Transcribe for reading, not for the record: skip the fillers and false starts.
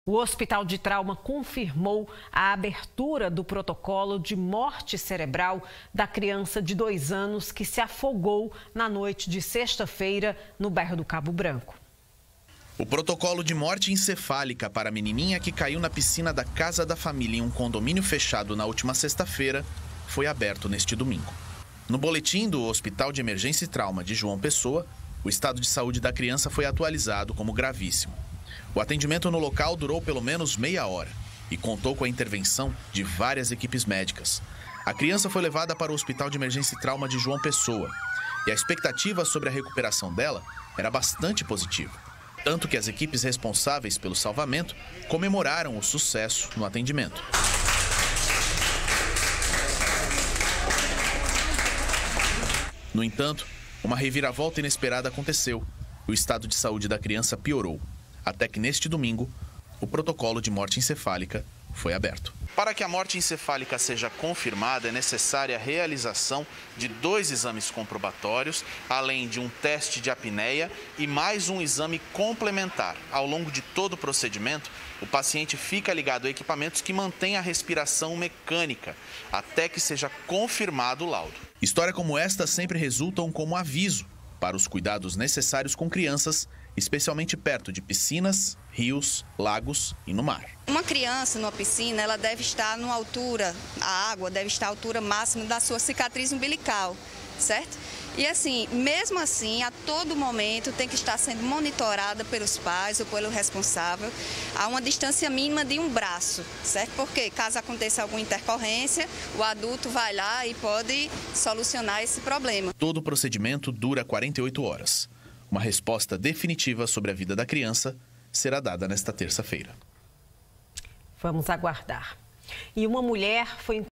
O Hospital de Trauma confirmou a abertura do protocolo de morte cerebral da criança de 2 anos que se afogou na noite de sexta-feira no bairro do Cabo Branco. O protocolo de morte encefálica para a menininha que caiu na piscina da Casa da Família em um condomínio fechado na última sexta-feira foi aberto neste domingo. No boletim do Hospital de Emergência e Trauma de João Pessoa, o estado de saúde da criança foi atualizado como gravíssimo. O atendimento no local durou pelo menos meia hora e contou com a intervenção de várias equipes médicas. A criança foi levada para o Hospital de Emergência e Trauma de João Pessoa e a expectativa sobre a recuperação dela era bastante positiva. Tanto que as equipes responsáveis pelo salvamento comemoraram o sucesso no atendimento. No entanto, uma reviravolta inesperada aconteceu. O estado de saúde da criança piorou. Até que neste domingo, o protocolo de morte encefálica foi aberto. Para que a morte encefálica seja confirmada, é necessária a realização de 2 exames comprobatórios, além de um teste de apneia e mais um exame complementar. Ao longo de todo o procedimento, o paciente fica ligado a equipamentos que mantêm a respiração mecânica, até que seja confirmado o laudo. Histórias como esta sempre resultam como aviso para os cuidados necessários com crianças, especialmente perto de piscinas, rios, lagos e no mar. Uma criança numa piscina, ela deve estar numa altura, a água deve estar à altura máxima da sua cicatriz umbilical, certo? E assim, mesmo assim, a todo momento tem que estar sendo monitorada pelos pais ou pelo responsável a uma distância mínima de um braço, certo? Porque caso aconteça alguma intercorrência, o adulto vai lá e pode solucionar esse problema. Todo o procedimento dura 48 horas. Uma resposta definitiva sobre a vida da criança será dada nesta terça-feira. Vamos aguardar. E uma mulher foi